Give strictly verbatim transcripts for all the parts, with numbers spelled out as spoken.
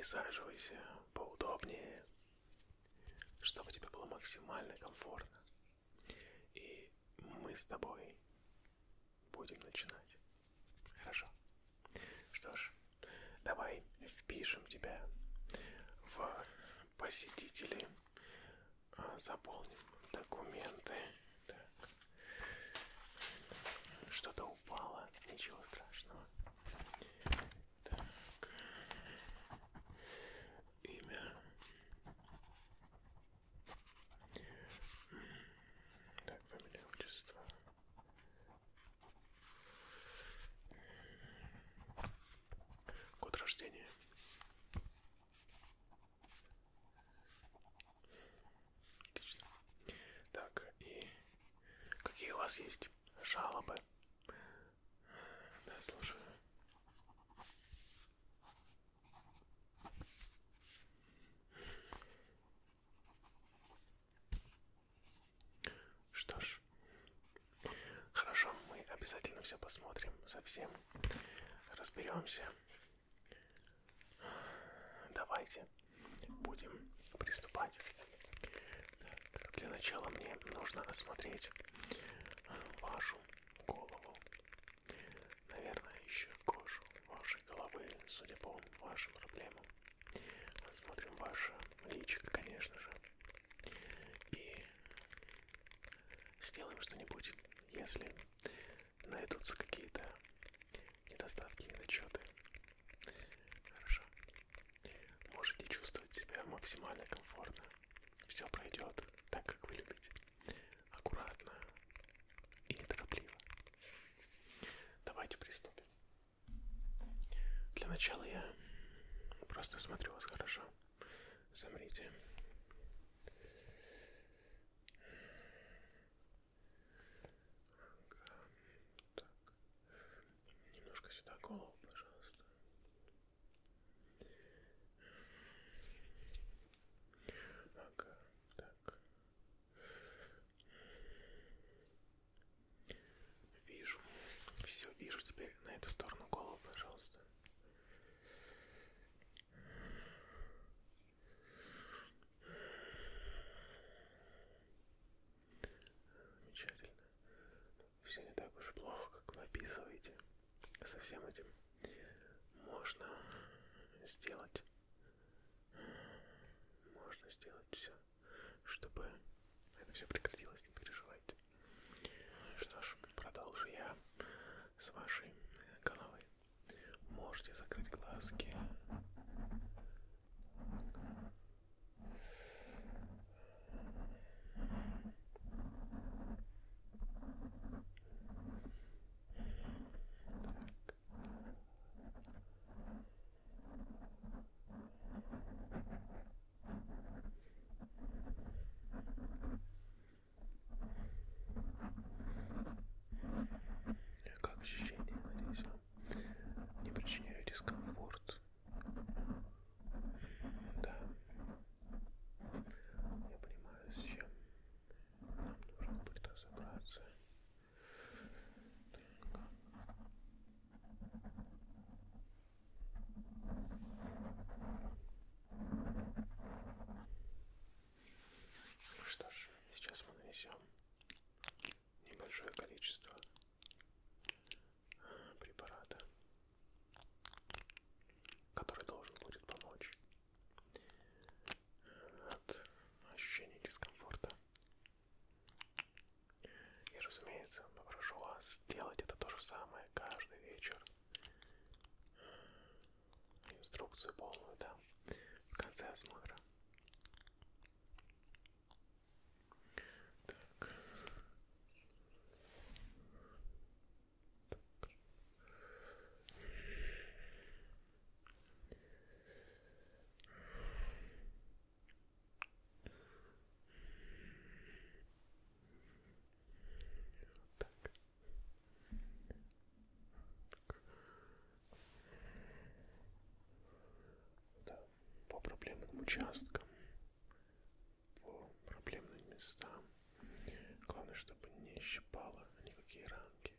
Присаживайся поудобнее, чтобы тебе было максимально комфортно. И мы с тобой будем начинать. Хорошо? Что ж, давай впишем тебя в посетители, заполним документы. Так. Что-то упало, ничего страшного. Так. Имя. Так, фамилия, отчество. Год рождения. Отлично. Так, и какие у вас есть жалобы? Да, слушаю. Что ж, хорошо, мы обязательно все посмотрим, совсем разберемся. Давайте будем приступать. Так, для начала мне нужно осмотреть вашу голову. Наверное, еще кожу вашей головы, судя по вашим проблемам. Осмотрим ваше личико, конечно же. И сделаем что-нибудь, если найдутся какие-то недостатки, недочеты. Хорошо. Можете чувствовать себя максимально комфортно. Все пройдет так, как вы любите. Аккуратно и неторопливо. Давайте приступим. Для начала я просто смотрю вас хорошо. Замрите. Ага. Так. Немножко сюда голову, пожалуйста. Ага. Так. Вижу. Все, вижу теперь на эту сторону голову, пожалуйста. Замечательно. Все не так уж плохо, как вы описываете. Со всем этим можно сделать. Можно сделать все, чтобы это все прекратилось, не переживайте. Что ж, продолжу я с вашей головы. Можете закрыть глазки. Как ощущение, надеюсь, вам не причиняю дискомфорт. Да, я понимаю, с чем нам нужно будет разобраться. Что ж, сейчас мы нанесем небольшое количество препарата, который должен будет помочь от ощущения дискомфорта. И, разумеется, попрошу вас делать это то же самое каждый вечер. Инструкцию полную дам в конце осмотра. Так. Так. Так. Да, по проблемным участкам, по проблемным местам. Главное, чтобы не щипало никакие ранки.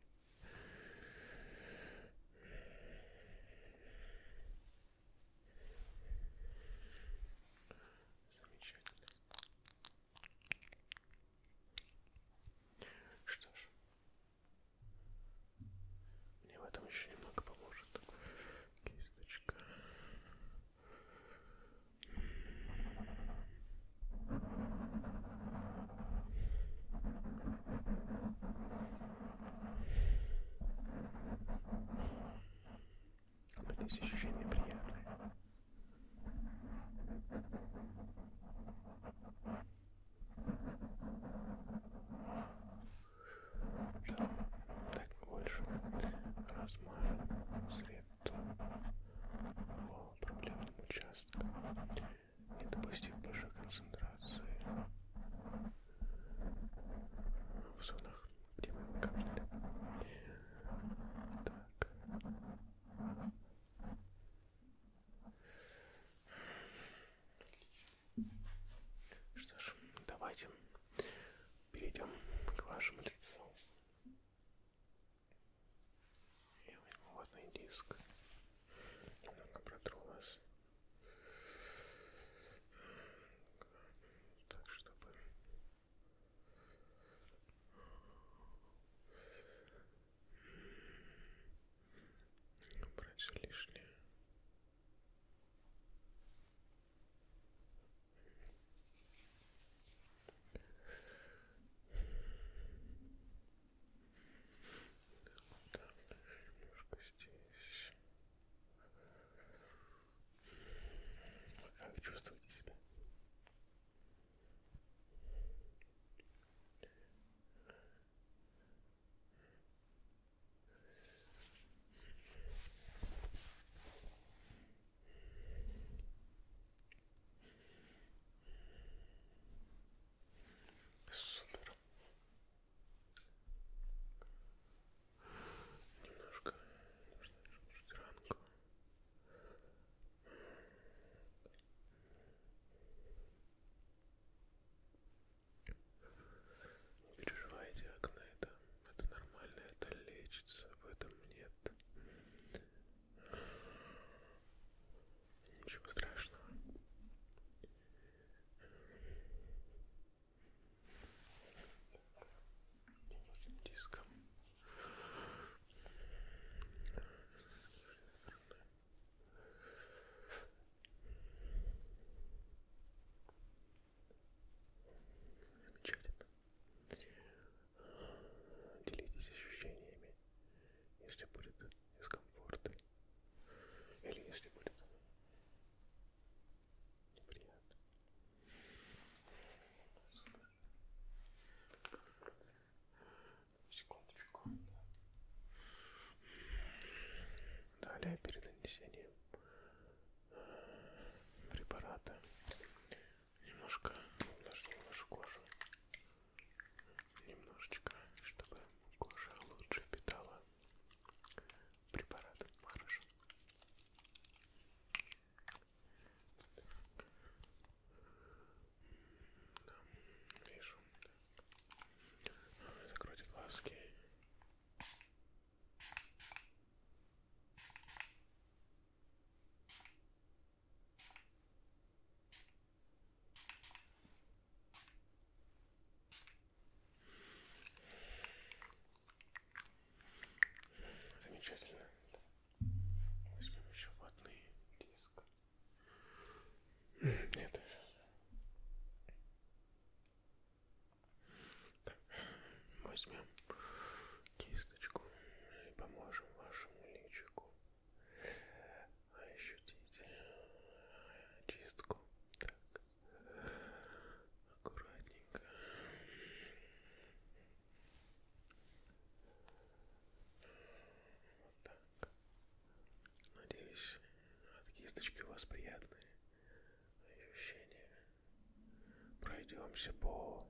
пройдемся по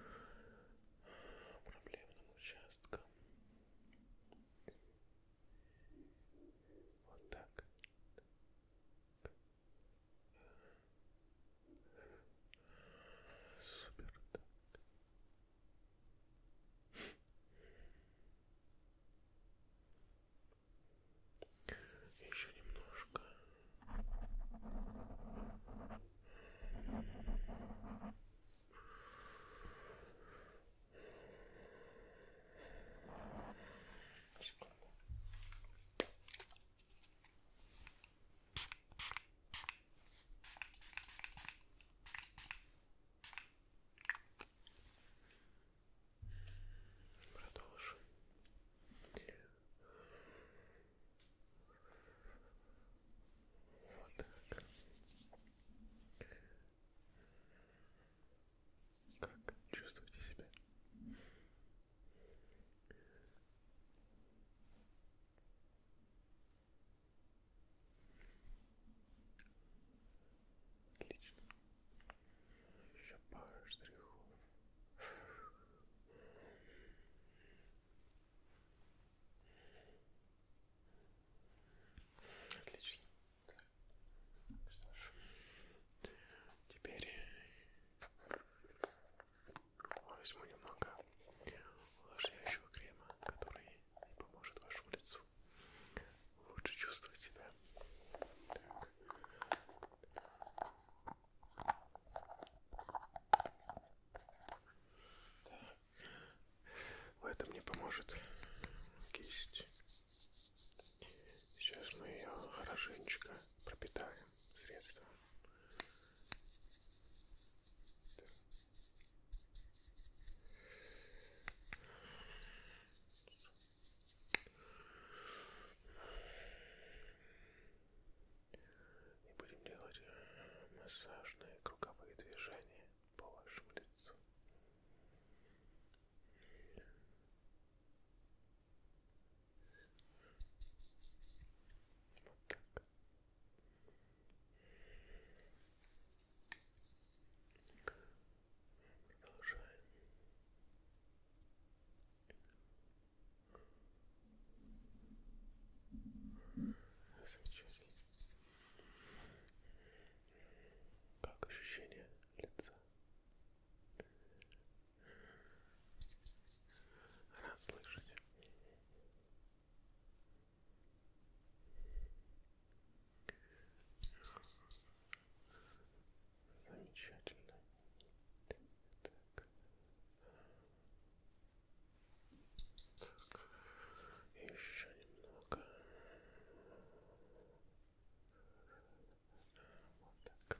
проблемным участкам. Вот так. Супер. Так. Еще немножко. Секунду. Продолжим. Вот так. Как чувствуете себя? Отлично. Еще пару штрихов. Отлично. Что ж, теперь возьму немного увлажняющего крема, который поможет вашему лицу лучше чувствовать себя. Так. Так. В этом мне поможет кисть. Сейчас мы ее хорошенечко пропитаем средством. Так. И будем делать массажные круговые движения по вашему лицу. Вот так. Продолжаем. Замечательно. Как ощущение лица? Рад слышать. Замечательно. Так. Так. Еще немного. Вот так.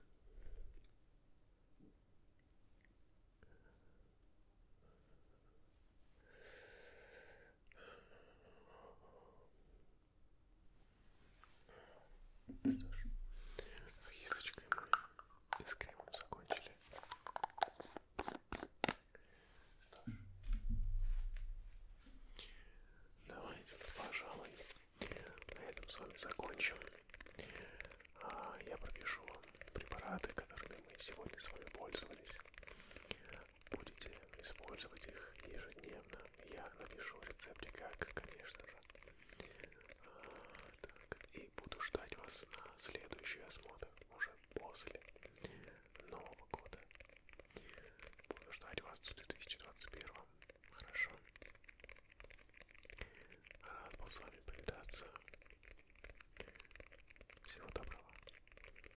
Что ж, с кисточкой мы и с кремом закончили. Что ж, давайте, пожалуй, на этом с вами закончим. А я пропишу вам препараты, которыми мы сегодня с вами пользовались. Будете использовать их ежедневно. Я напишу рецептик, как, конечно же. А, так, и буду ждать вас на следующий осмотр.